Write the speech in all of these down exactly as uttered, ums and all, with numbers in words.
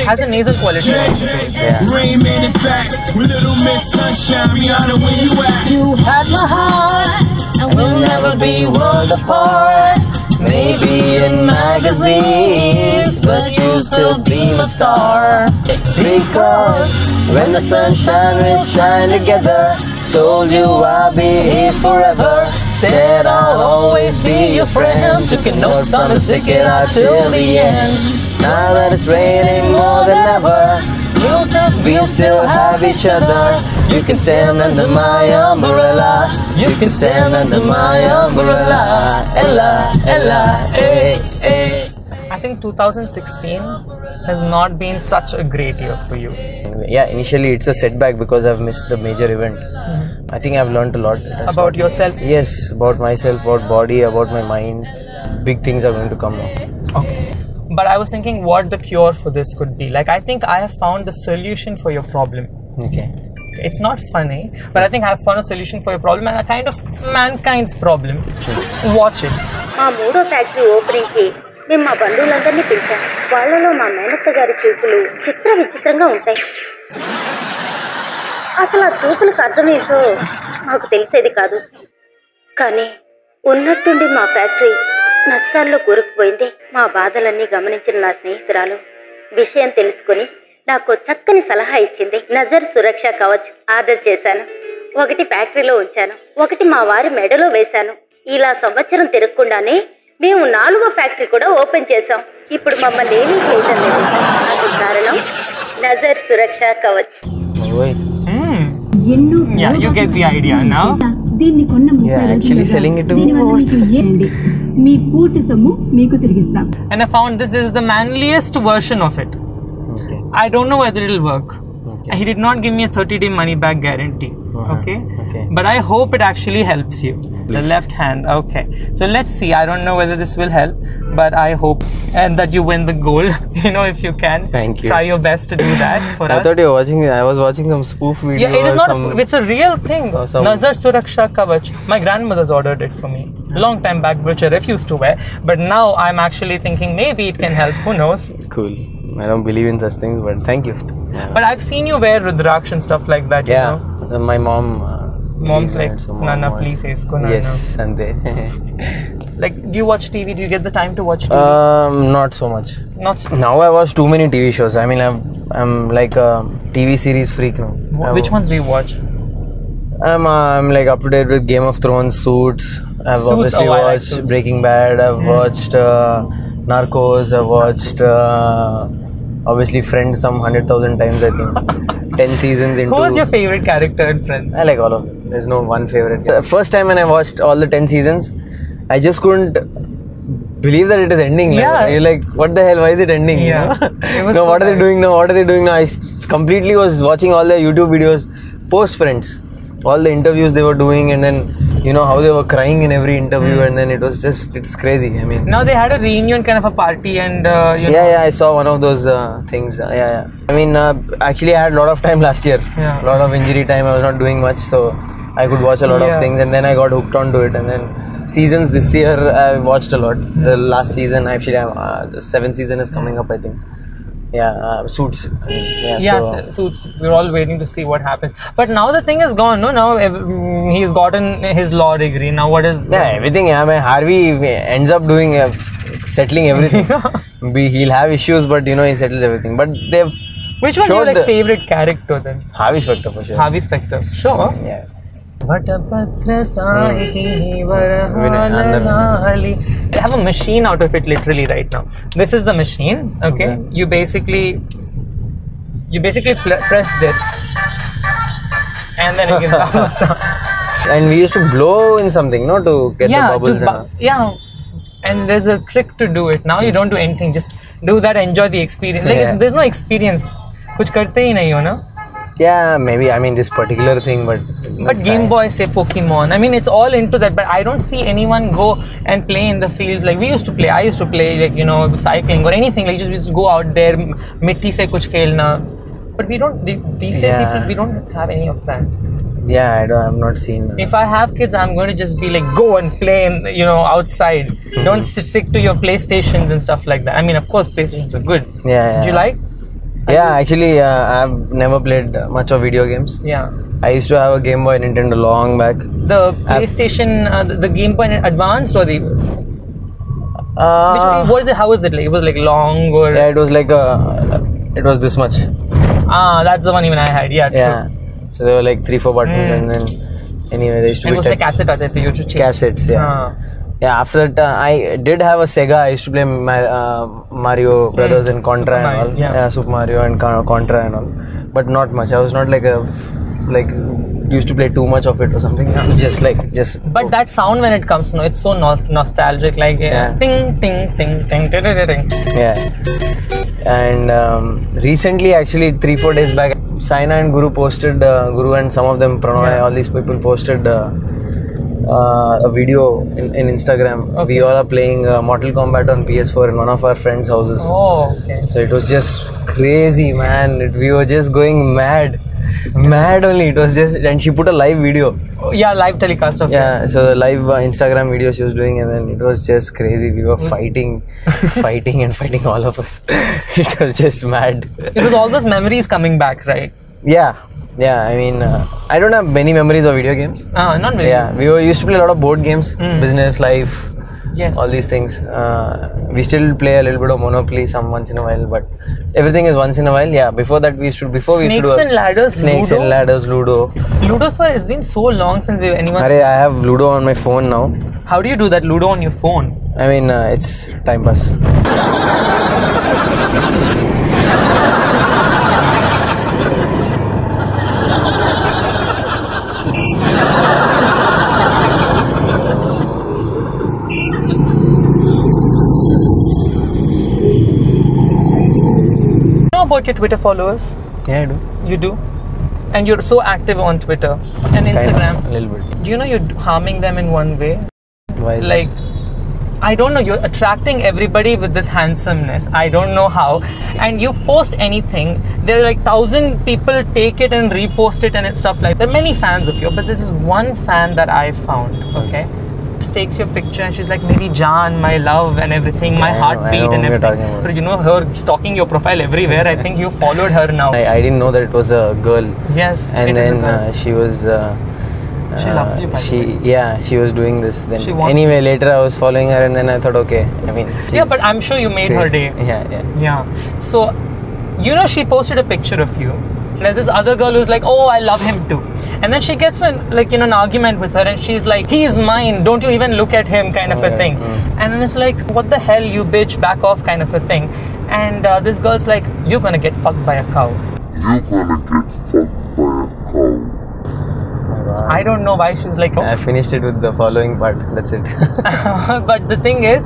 has a nasal quality. Yeah. You had my heart, and we'll never be worlds apart. Maybe in magazines, but you'll still be my star. Because when the sunshine will shine together, told you I'll be here forever. Said I'll always be your friend. Took a note from and stick it out till the end. Now that it's raining more than ever, we'll still have each other. You can stand under my umbrella. You can stand under my umbrella. Ella, Ella, eh, eh. I think two thousand sixteen has not been such a great year for you. Yeah, initially it's a setback because I've missed the major event. Mm-hmm. I think I've learned a lot. About yourself? Yes, about myself, about body, about my mind. Big things are going to come now. Okay. But I was thinking what the cure for this could be. Like, I think I have found the solution for your problem. Okay. It's not funny, but I think I have found a solution for your problem and a kind of mankind's problem. Watch it. మా మూడో factory opening కి మేము మా బంధువులందరినీ పిలిచాం. వాళ్ళలో మా మేనత్త గారి చూపులు చిత్ర విచిత్రంగా ఉంటాయి. అసలు ఆ చూపులకు అర్థమేంటో మాకు తెలిసేది కాదు. కానీ ఉన్నట్టుండి మా ఫ్యాక్టరీ నష్టాల్లో కూరుకుపోయింది. మా బాధలన్నీ గమనించిన నా స్నేహితురాలు విషయం తెలుసుకుని నాకు చక్కని సలహా ఇచ్చింది. నజర్ సురక్ష కవచ్ ఆర్డర్ చేశాను. ఒకటి ఫ్యాక్టరీలో ఉంచాను, ఒకటి మా వారి మెడలో వేశాను. ఇలా సంవత్సరం తిరగకుండానే మేము నాలుగో ఫ్యాక్టరీ కూడా ఓపెన్ చేశాం. ఇప్పుడు మమ్మల్ని ఏమీ చేయడం లేదు. అందుకు కారణం నజర్ సురక్ష Kavach. Yeah, you get the idea now. Yeah, actually selling it to me. And I found this is the manliest version of it. Okay. I don't know whether it'll work. Okay. He did not give me a thirty day money back guarantee. Uh-huh. Okay? Okay. But I hope it actually helps you. Please. The left hand. Okay. So let's see. I don't know whether this will help, but I hope and that you win the gold. You know, if you can. Thank you. Try your best to do that for I us. I thought you were watching. I was watching some spoof video. Yeah, it is not some, a spoof. It's a real thing. Nazar Suraksha Kavach. My grandmother's ordered it for me. Long time back, which I refused to wear. But now I'm actually thinking maybe it can help. Who knows? Cool. I don't believe in such things, but thank you. Yeah. But I've seen you wear Rudraksh and stuff like that, you yeah. know? My mom... Uh, Mom's like, so mom Nana, watched. please, isko Nana. Yes, and they... Like, do you watch T V? Do you get the time to watch T V? Um, not so much. Not so Now I watch too many T V shows. I mean, I'm, I'm like a T V series freak now. Wh- Which ones do you watch? I'm, uh, I'm like up to date with Game of Thrones, Suits. I've Suits? obviously Oh, I like watched Suits. Breaking Bad. I've Mm. watched uh, Narcos. I've watched uh, obviously Friends some hundred thousand times. I think ten seasons into. Who was your favorite character in Friends? I like all of them. There's no one favorite. The first time when I watched all the ten seasons, I just couldn't believe that it is ending. Like, Yeah. you're like, what the hell? Why is it ending? Yeah. You know? It was no, so what are they nice. doing now? What are they doing now? I s- completely was watching all their YouTube videos post Friends. All the interviews they were doing, and then you know how they were crying in every interview, Mm. and then it was just it's crazy. I mean, Now they had a reunion kind of a party, and uh, you yeah, know. yeah, I saw one of those uh, things. Uh, yeah, yeah. I mean, uh, actually, I had a lot of time last year. Yeah. A lot of injury time. I was not doing much, so I could watch a lot Yeah. of things, and then I got hooked onto it. And then seasons this year, I watched a lot. The last season, actually, I'm, uh, the seventh season is coming up, I think. Yeah, uh, Suits. I mean, yeah, Yeah, so, s- Suits. We're all waiting to see what happens. But now the thing is gone, no? Now ev- mm, he's gotten his law degree. Now what is... yeah, everything. I mean, Harvey ends up doing uh, settling everything. Be, he'll have issues, but you know he settles everything. But they've Which one is your showed like, the- favorite character then? Harvey Specter for sure. Harvey Specter. Sure. Yeah. Vatapadra sahi Vinay, varahalalali. They have a machine out of it literally right now. This is the machine. Okay, Okay. you basically you basically pl- press this, and then it gives the sound. And we used to blow in something, no, to get Yeah, the bubbles. to bu- and yeah. And there's a trick to do it. Now you don't do anything. Just do that. Enjoy the experience. Like it's, Yeah. there's no experience. कुछ करते ही नहीं हो ना. yeah, maybe. I mean, this particular thing, but. But Game Boy, say Pokemon. I mean, it's all into that. But I don't see anyone go and play in the fields like we used to play. I used to play like you know cycling or anything. Like just we used to go out there, mitti se kuch khelna. But we don't. the- These days, Yeah. people, we don't have any of that. Yeah, I don't. I'm not seen. Uh, If I have kids, I'm going to just be like, go and play, in, you know, outside. Don't sit- stick to your PlayStations and stuff like that. I mean, of course, PlayStations are good. Yeah, yeah. Do you like? Yeah, actually, uh, I've never played much of video games. Yeah. I used to have a Game Boy Nintendo long back. The PlayStation, uh, the, the Game Boy Advanced or the... Uh, Which, what is it? How is it like? It was like long or... Yeah, it was like a... It was this much. Ah, that's the one even I had. Yeah, true. Yeah. So there were like three, four buttons mm. and then... Anyway, they used to and be... it was like cassette, aate the, you used to change. Cassettes, yeah. Ah. Yeah, after that, uh, I did have a Sega. I used to play my, uh, Mario Brothers mm. and Contra and all. Yeah. yeah, Super Mario and Contra and all. But not much. I was not like a... Like... used to play too much of it or something. Yeah. Just like... just. But that sound when it comes, no, it's so no nostalgic. Like... Yeah. Ting, ting, ting, ting, ting, ting, ting. Yeah. And um, recently, actually, three, four days back, Saina and Guru posted... Uh, Guru and some of them, Pranoy, yeah. all these people posted... Uh, Uh, a video in, in Instagram. Okay. We all are playing uh, Mortal Kombat on P S four in one of our friends' houses. Oh, okay. So it was just crazy, man. It, we were just going mad. Mad only. It was just... And she put a live video. Oh, yeah, live telecast of Yeah, so the live uh, Instagram video she was doing, and then it was just crazy. We were fighting, fighting and fighting, all of us. It was just mad. It was all those memories coming back, right? Yeah. Yeah, I mean, uh, I don't have many memories of video games. Ah, not really. Yeah, we were used to play a lot of board games, mm. business, life, yes, all these things. Uh, we still play a little bit of Monopoly some once in a while, but everything is once in a while. Yeah, before that we used to before Snakes we used to do and ladders. Snakes Ludo? and ladders, Ludo. Ludo, so it's been so long since we anyone. Arey, I have Ludo on my phone now. How do you do that Ludo on your phone? I mean, uh, it's time pass. About your Twitter followers? Yeah, I do. You do? And you're so active on Twitter and Instagram. Kind of, a little bit. Do you know you're harming them in one way? Why is like, that? I don't know, you're attracting everybody with this handsomeness. I don't know how. And you post anything, there are like thousand people take it and repost it and it's stuff like that. There are many fans of you, but this is one fan that I found, okay? Takes your picture and she's like, Meri Jaan, my love and everything, my heartbeat and everything. But you know, her stalking your profile everywhere. I think you followed her now. I, I didn't know that it was a girl. Yes. And then uh, she was. Uh, she uh, loves you. By she the way. Yeah, she was doing this. Then she wants anyway, you. Later I was following her and then I thought, okay. I mean. Yeah, but I'm sure you made crazy. her day. Yeah, yeah. Yeah. So, you know, she posted a picture of you. There's this other girl who's like, oh, I love him too. And then she gets in, like, you know, an argument with her and she's like, he's mine, don't you even look at him, kind of oh, a thing. Mm. And then it's like, what the hell, you bitch, back off, kind of a thing. And uh, this girl's like, you're gonna get fucked by a cow. You're gonna get fucked by a cow. I don't know why she's like, oh. I finished it with the following part, that's it. But the thing is,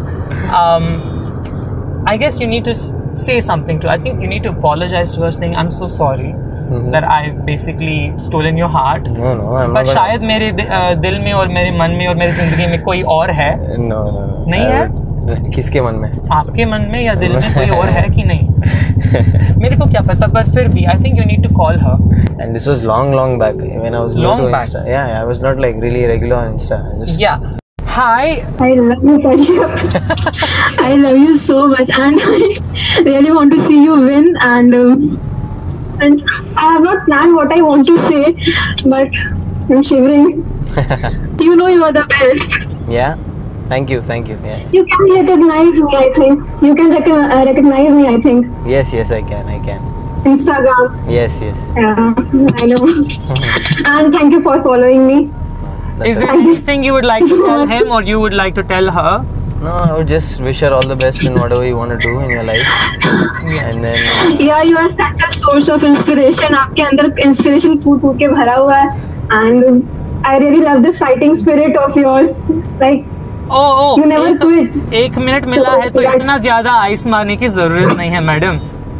um, I guess you need to say something to her. I think you need to apologize to her saying, I'm so sorry. Mm-hmm. That I've basically stolen your heart. No, no, I'm but not. शायद मेरे दिल में और मेरे मन में और मेरी जिंदगी में कोई और है. No, no, no. नहीं है? किसके मन में? आपके मन में या दिल में कोई और है कि नहीं? मेरे को क्या पता, पर फिर भी I think you need to call her. And this was long, long back when I was long new to back. Insta. Yeah, I was not like really regular on Insta. I just yeah. Hi. I love you, Kashyap. I love you so much, and I really want to see you win. And. Uh, And I have not planned what I want to say, but I'm shivering. You know you are the best. Yeah? Thank you, thank you. Yeah. You can recognize me, I think. You can rec- uh, recognize me, I think. Yes, yes, I can, I can. Instagram. Yes, yes. Yeah, I know. And thank you for following me. That's Is there anything you would like to tell him or you would like to tell her? No, I would just wish her all the best in whatever you want to do in your life. And then yeah, you are such a source of inspiration. आपके अंदर inspiration फूट फूट के भरा हुआ है. And I really love this fighting spirit of yours. Like oh, oh, you never एक, quit. एक minute मिला है तो इतना ज्यादा आइस मारने की जरूरत नहीं है मैडम.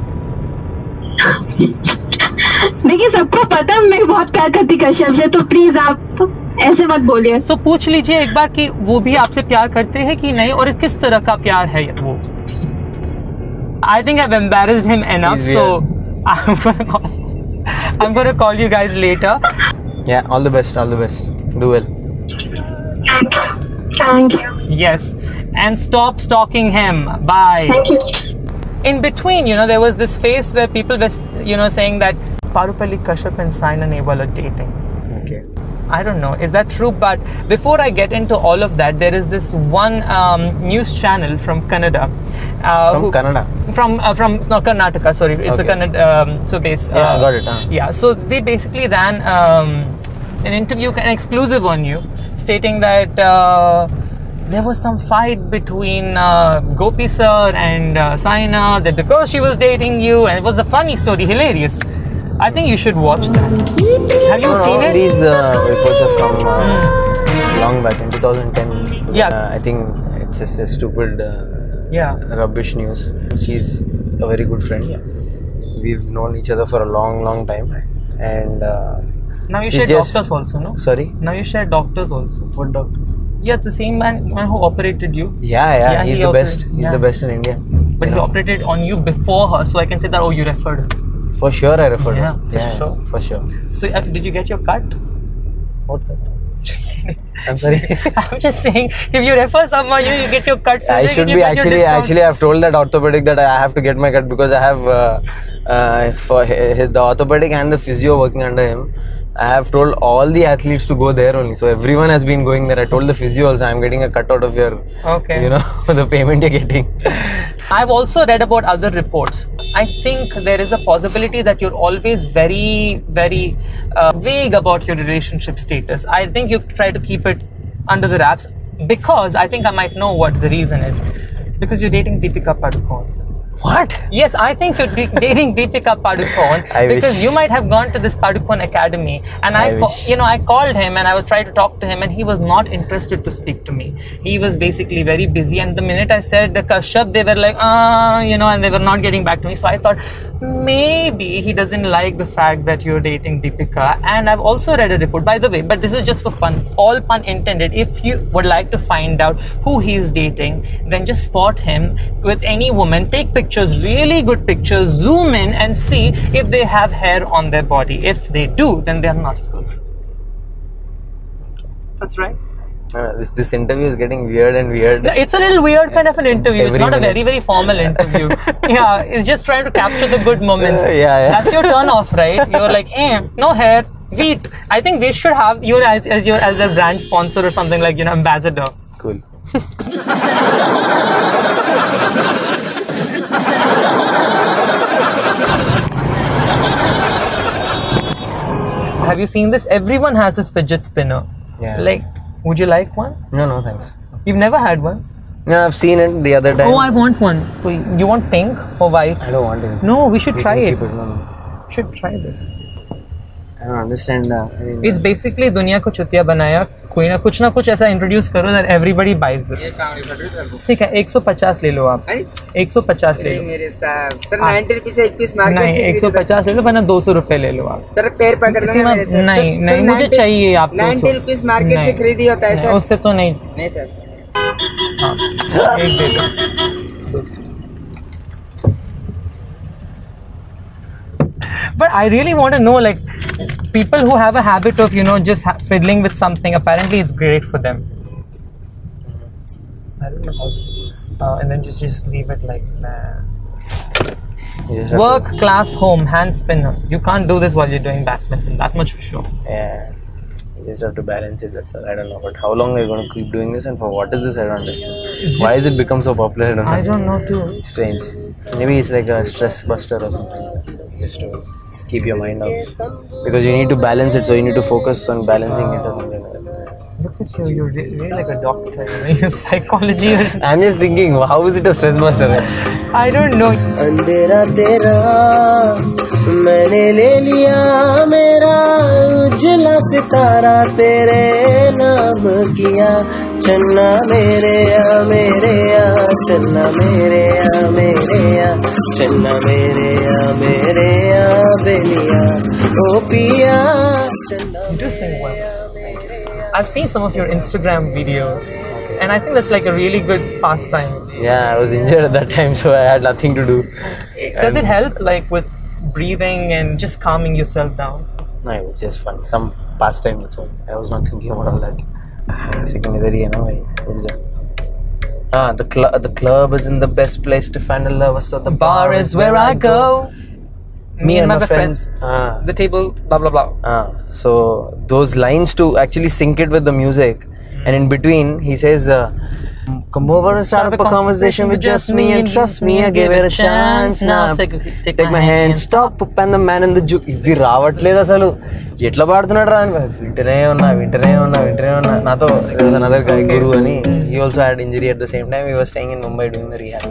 देखिए सबको पता मैं बहुत प्यार करती कश्यप से, तो प्लीज आप ऐसे मत बोलिए. तो पूछ लीजिए एक बार कि वो भी आपसे प्यार करते हैं कि नहीं और किस तरह का प्यार है वो. I think I've embarrassed him enough, so I'm gonna call, I'm gonna call you guys later. Yeah, all the best, all the best. Do well. Thank you. Yes, and stop stalking him. Bye. Thank you. in between, you know, there was this phase where people were, you know, saying that Parupalli Kashyap and Saina Nehwal are dating. Okay. I don't know, is that true? But before I get into all of that, there is this one um, news channel from Canada. Uh, From who, Canada? From uh, from no, Karnataka. Sorry, it's Okay. a Kannada. Um, so base. Uh, Yeah, got it, huh. Yeah. So they basically ran um, an interview, an exclusive on you, stating that uh, there was some fight between uh, Gopi sir and uh, Saina, that because she was dating you, and it was a funny story, hilarious. I think you should watch that. Have you No, seen no, it? these uh, reports have come uh, long back in two thousand ten. Yeah. Uh, I think it's just a stupid, uh, Yeah. rubbish news. She's a very good friend. We've known each other for a long, long time. And uh, Now you she's share just- doctors also, no? Sorry? Now you share doctors also. What doctors? Yeah, the same man, man who operated you. Yeah, yeah, Yeah, he's he the operat- best. He's yeah. the best in India. But he operated on you before her, so I can say that, oh, you referred her. For sure, I refer. Yeah, him. for sure. For sure. So, uh, did you get your cut? What cut? Just kidding. I'm sorry. I'm just saying, if you refer someone, you, you get your cut. So I you should get be your actually. discount. Actually, I've told that orthopedic that I have to get my cut because I have uh, uh, for his the orthopedic and the physio working under him. I have told all the athletes to go there only. So everyone has been going there. I told the physio also, I'm getting a cut out of your, Okay. you know, the payment you're getting. I've also read about other reports. I think there is a possibility that you're always very, very uh, vague about your relationship status. I think you try to keep it under the wraps because I think I might know what the reason is. Because you're dating Deepika Padukone. What? Yes, I think you're de- dating Deepika Padukone I because wish. you might have gone to this Padukone Academy, and I, I ca- wish. you know, I called him and I was trying to talk to him, and he was not interested to speak to me. He was basically very busy, and the minute I said the Kashyap, they were like, ah, you know, and they were not getting back to me. So I thought maybe he doesn't like the fact that you're dating Deepika. And I've also read a report, by the way, but this is just for fun, all pun intended. If you would like to find out who he's dating, then just spot him with any woman, take pictures, really good pictures, zoom in and see if they have hair on their body. If they do, then they are not his girlfriend. That's right. Uh, this this interview is getting weird and weird. No, it's a little weird kind of an interview. It's Every not a minute. very, very formal interview. Yeah, it's just trying to capture the good moments. Uh, yeah, yeah. That's your turn off, right? You're like, eh, no hair, wheat. I think we should have you as, as your as a brand sponsor or something, like, you know, ambassador. Cool. Have you seen this? Everyone has this fidget spinner. Yeah. Like, would you like one? No, no, thanks. You've never had one? No, I've seen it the other time. Oh, I want one. Wait, you want pink or white? I don't want it. No, we should You try can it. keep No, no. Should try this. I don't understand. Uh, I mean, It's basically दुनिया को चुतिया बनाया कोई ना कुछ ना कुछ ऐसा introduce करो that everybody buys this. ठीक है, एक सौ पचास ले लो आप. एक सौ पचास ले लो. मेरे साहब सर नाइन्टी रुपीस एक पीस मार्केट नहीं, से एक सौ पचास ले लो, वरना दो सौ रुपए ले लो आप. सर पैर पकड़ इसी लेना में- मेरे सर नहीं, नहीं, मुझे चाहिए आप दो सौ. नाइन्टी रुपीस मार्केट से नहीं, खरीदी होता है नहीं, सर उससे तो नहीं. नहीं सर हाँ, एक दे दो. But I really want to know, like, people who have a habit of, you know, just ha- fiddling with something, apparently it's great for them. I don't know how. Uh, and then just, just leave it like that. you just have Work, class, home, hand spinner. You can't do this while you're doing badminton, that much for sure. To, yeah. You just have to balance it. That's all. I don't know. But how long are you going to keep doing this, and for what is this? I don't understand. It's Why just- has it become so popular? I don't know. I don't know too. Strange. Maybe it's like a stress buster or something. Just to keep your mind off. Because you need to balance it, so you need to focus on balancing it or something like that. Look at you, you're re- really like a doctor, you know, you're psychology. I'm just thinking, how is it a stress buster? I don't know. अंधेरा तेरा मैंने ले लिया मेरा उजला सितारा तेरे नाम किया चन्ना मेरे या मेरे या चन्ना मेरे या मेरे या चन्ना मेरे या मेरे या बेलिया ओ पिया चन्ना You do sing well. I've seen some of your Instagram videos, and I think that's like a really good pastime. Yeah, I was injured at that time, so I had nothing to do. Does it help, like, with breathing and just calming yourself down? No, it was just fun. Some pastime, that's all. I was not thinking about all that. Second, इधर ही है ना भाई. उठ जा. Ah, the club. The club isn't the best place to find a lover, so the bar is where I go. Me and my friends. Ah. The table, blah blah blah. Ah. So those lines to actually sync it with the music, and in between he says. Uh, Come over and start up a conversation with just me, and trust me, I gave it a chance. Now take, take, take my hand, stop, and the man in the juke. Ivi ravatledu asalu. Etla padutunnadu ra ani vintane unna, vintane unna, vintane unna. Nato there was another guy, Guru ani. He also had injury at the same time. We were staying in Mumbai doing the rehab.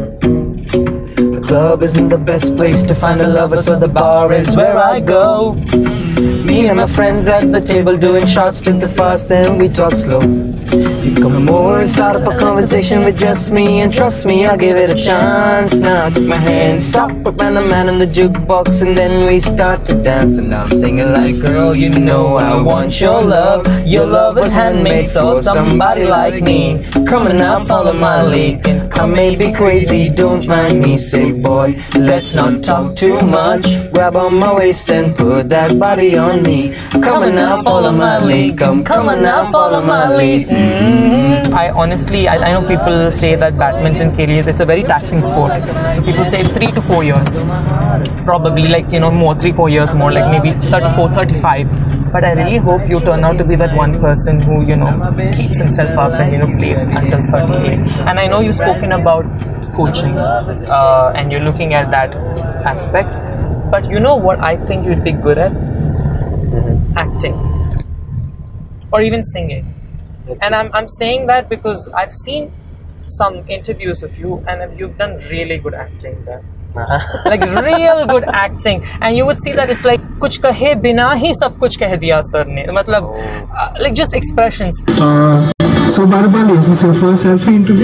The club isn't the best place to find a lover, so the bar is where I go. Me and my friends at the table doing shots, think fast, then we talk slow. You come over and start up a conversation with just me, and trust me, I'll give it a chance. Now take my hand, stop, and the man in the jukebox, and then we start to dance. And I'm singing like, girl, you know I want your love. Your love was handmade for somebody like me. Come on now, follow my lead. I may be crazy, don't mind me. Say, boy, let's not talk too much. Grab on my waist and put that body on me. Come on now, follow my lead. Come, come on now, follow my lead. Mm-hmm. I honestly, I, I know people say that badminton career, it's a very taxing sport. So people say three to four years. Probably like, you know, more, three, four years more, like maybe thirty-four, thirty-five. But I really hope you turn out to be that one person who, you know, keeps himself up and, you know, plays until thirty-eight. And I know you've spoken about coaching uh, and you're looking at that aspect. But you know what I think you'd be good at? Mm-hmm. Acting. Or even singing. That's and I'm, I'm saying that because I've seen some interviews of you and you've done really good acting there. Uh-huh. Like real good acting, and you would see that it's like kuch kahe bina hi sab kuch keh diya sir ne, matlab uh, like just expressions. Uh, so Parupalli, is this your first selfie interview?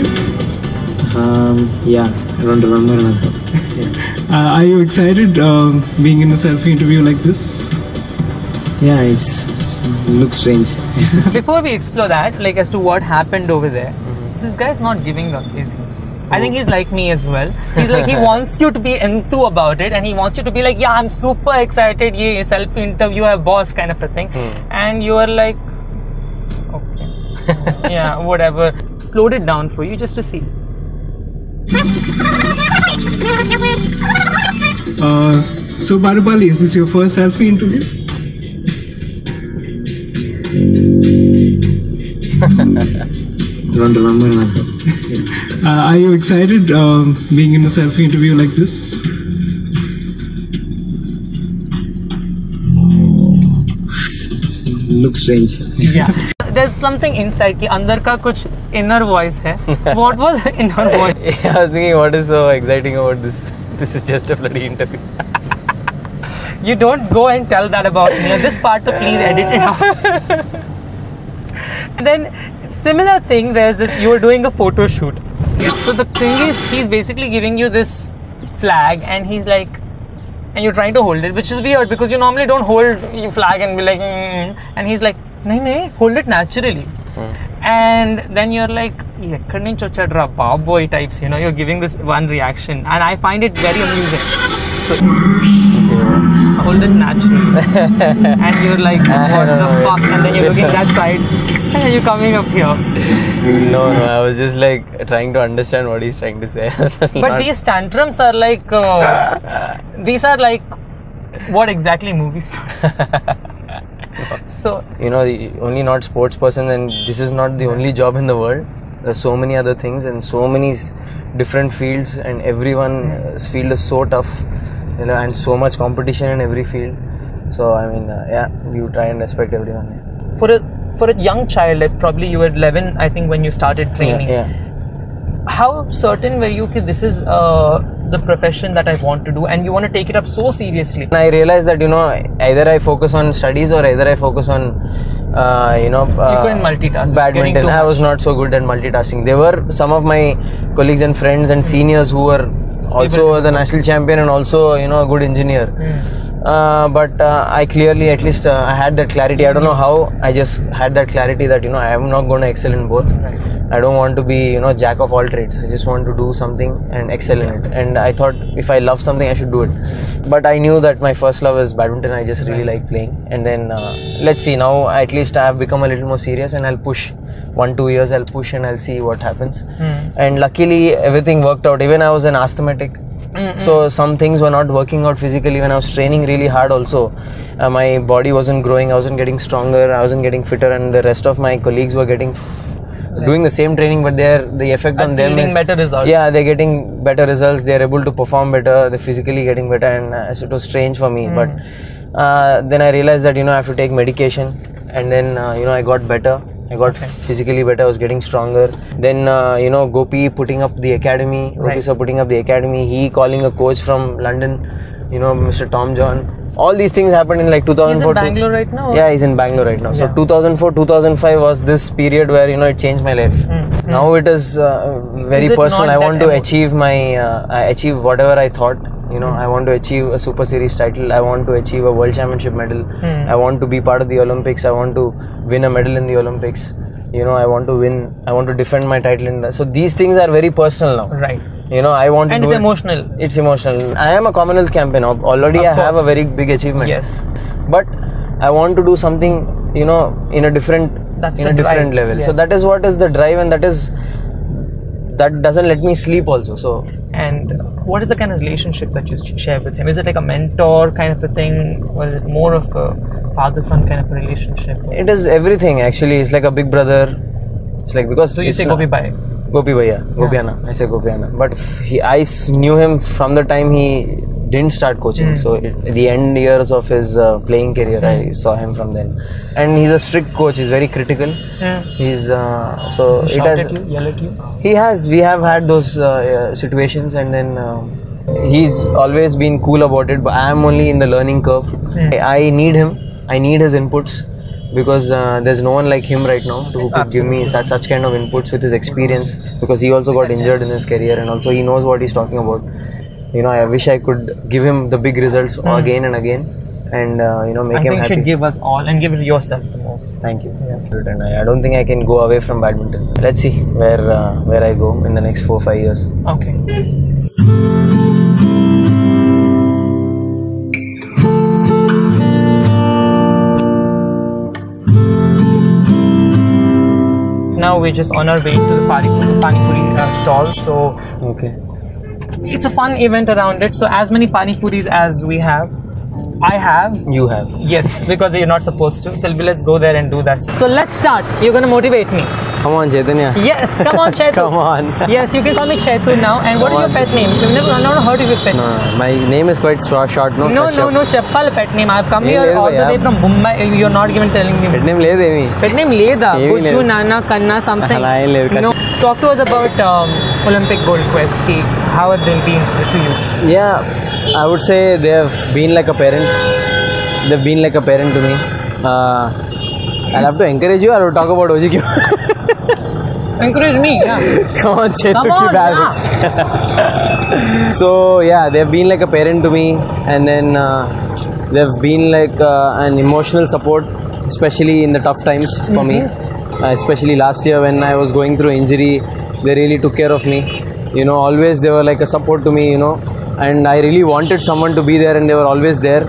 Um, yeah, I don't remember nothing. Yeah. Uh, are you excited uh, being in a selfie interview like this? Yeah, it's it looks strange. Before we explore that, like as to what happened over there, mm-hmm. this guy's not giving up, is he? I think he's like me as well. He's like, he wants you to be enthused about it, and he wants you to be like, yeah, I'm super excited, ye selfie interview hai boss kind of a thing. Hmm. And you are like, okay, yeah, whatever. Slowed it down for you just to see. Uh, so Parupalli, is this your first selfie interview? I don't remember nothing. Uh, are you excited uh, being in a selfie interview like this? It looks strange. Yeah. There's something inside ki andar ka kuch inner voice hai. What was inner voice? Yeah, I was thinking, what is so exciting about this? This is just a bloody interview. You don't go and tell that about me. This part to please edit it out. And then similar thing, there's this, you were doing a photo shoot. So the thing is, he's basically giving you this flag and he's like, and you're trying to hold it, which is weird because you normally don't hold your flag and be like, mm, and he's like, nahi nahi, hold it naturally. Hmm. And then you're like, boy types, you know, you're giving this one reaction and I find it very amusing. So, hold it naturally. And you're like, what the fuck? And then you're looking that side and you're coming up here. No, no, I was just like trying to understand what he's trying to say. But these tantrums are like, uh, these are like, what exactly movie stars? So, you know, only not sports person, and this is not the only job in the world. There's so many other things and so many different fields, and everyone's field is so tough, you know, and so much competition in every field. So I mean, uh, yeah, you try and respect everyone. Yeah. For a for a young child, like probably you were eleven, I think, when you started training. Yeah. yeah. How certain were you that this is uh, the profession that I want to do, and you want to take it up so seriously? I realized that, you know, either I focus on studies or either I focus on, uh, you know, uh, you couldn't multitask. Badminton. I was not so good at multitasking. There were some of my colleagues and friends and seniors who were also the national champion, and also you know a good engineer. Mm. Uh, but uh, I clearly, at least, uh, I had that clarity. I don't know how. I just had that clarity that you know I am not going to excel in both. Right. I don't want to be you know jack of all trades. I just want to do something and excel in it. And I thought if I love something, I should do it. But I knew that my first love is badminton. I just really like playing. And then uh, let's see. Now at least I have become a little more serious, and I'll push. One two years I'll push and I'll see what happens. Mm. And luckily everything worked out. Even I was an asthmatic. Mm-mm. So some things were not working out physically when I was training really hard also. Uh, my body wasn't growing, I wasn't getting stronger, I wasn't getting fitter, and the rest of my colleagues were getting f- doing the same training, but they're the effect on them is better results. Yeah, they're getting better results, they're able to perform better, they're physically getting better, and uh, so it was strange for me. Mm. But uh, then I realized that you know I have to take medication, and then uh, you know I got better. I got okay. physically better, I was getting stronger. Then, uh, you know, Gopi putting up the academy, Gopi right. sir putting up the academy, he calling a coach from London, you know, Mister Tom John. All these things happened in like two thousand four. He's in Bangalore right now? Yeah, he's in Bangalore right now. Yeah. So two thousand four, two thousand five was this period where, you know, it changed my life. Mm. Now it is uh, very is personal. I want to emo- achieve my, uh, I achieve whatever I thought. You know, mm. I want to achieve a Super Series title. I want to achieve a World Championship medal. Mm. I want to be part of the Olympics. I want to win a medal in the Olympics. You know, I want to win, I want to defend my title in that. So these things are very personal now. Right. You know, I want to and do it's it. emotional. It's emotional. I am a Commonwealth champion. Already of I course. have a very big achievement. Yes. But I want to do something, you know, in a different, That's in a different drive. level. Yes. So that is what is the drive, and that is, that doesn't let me sleep also. So. And what is the kind of relationship that you share with him? Is it like a mentor kind of a thing, or is it more of a father-son kind of a relationship? It is everything actually. It's like a big brother. It's like because so you say Gopi Bhai? Gopi Bhaiya, Gopiana. I say Gopiana. But he, I knew him from the time he didn't start coaching. Mm. So it, the end years of his uh, playing career, mm. I saw him from then. And he's a strict coach. He's very critical. Yeah. He's uh, so Does he it shout has. At you, yell at you? He has. We have had those uh, situations, and then uh, he's always been cool about it. But I am only in the learning curve. Mm. I, I need him. I need his inputs. Because uh, there's no one like him right now who could give me such, such kind of inputs with his experience, because he also got injured in his career, and also he knows what he's talking about. You know, I wish I could give him the big results mm. again and again, and uh, you know, make I him think happy. You should give us all and give it yourself the most. Thank you. Yes. And I, I don't think I can go away from badminton. Let's see where uh, where I go in the next four five years. Okay. Now we're just on our way to the Pani Puri uh, stall. So okay, it's a fun event around it. So as many Pani Puris as we have, I have. You have. Yes, because you're not supposed to. So let's go there and do that. So let's start. You're gonna motivate me. Come on, Chaitanya. Yes, come on, Chetu. Come on. Yes, you can call me Chetu now. And what come is your on. pet name? You've never, never heard of your pet no, name. No, my name is quite short. No, no, no, no, Cheppal pet name. I've come here all the way from Mumbai. You're not even telling me. Pet name le de Pet name Leda. Buchu, Nana, Kanna, something. No. Talk to us about um, Olympic gold quest. How have they been to you? Yeah, I would say they have been like a parent. They've been like a parent to me. Uh, I'll have to encourage you or talk about O G Q. Encourage me, yeah. Come on, Chetu, keep yeah. So, yeah, they've been like a parent to me, and then uh, they've been like uh, an emotional support, especially in the tough times for mm-hmm. me. Uh, especially last year when I was going through injury, they really took care of me. You know, always they were like a support to me, you know, and I really wanted someone to be there, and they were always there.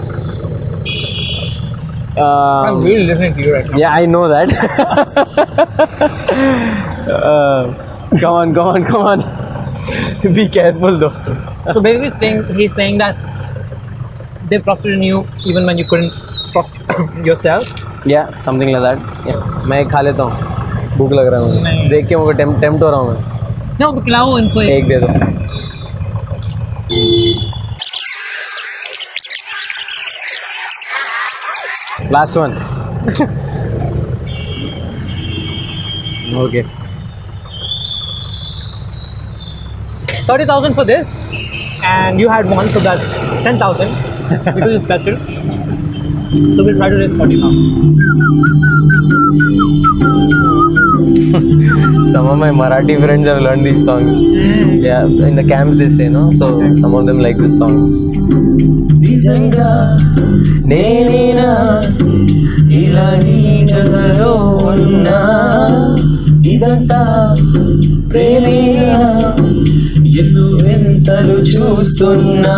Um, I'm really listening to you right now. Yeah, I know that. uh, come on, come on, come on. Be careful though. So basically saying, he's saying that they trusted in you even when you couldn't trust yourself. Yeah, something like that. Yeah. मैं खा लेता हूँ, भूख लग रहा है मुझे. देख के मुझे टेम्प टेम्प्ट हो रहा हूँ मैं. No, खिलाओ इनको. एक दे दो. Last one. Okay. thirty thousand for this, and you had one, so that's ten thousand. Because it's special. So we'll try to raise forty thousand. Some of my Marathi friends have learned these songs. Yeah, in the camps they say, no? So some of them like this song. Nijanga, nenena, ila nijagalo unna, idanta premena, ennu ventalu chustunna,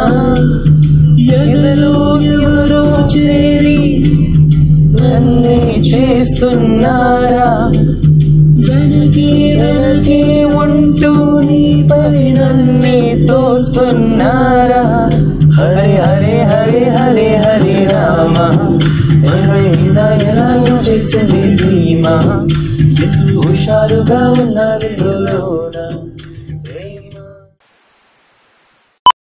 edalo evaro cheri నన్నే చేస్తున్నారా వెనకే వెనకే ఉంటూ నీపై నన్నే తోస్తున్నారా హరే హరే హరే హరే హరే రామ ఏమైందా ఎలాగో చేసింది ధీమా హుషారుగా ఉన్న వెలుగులోనా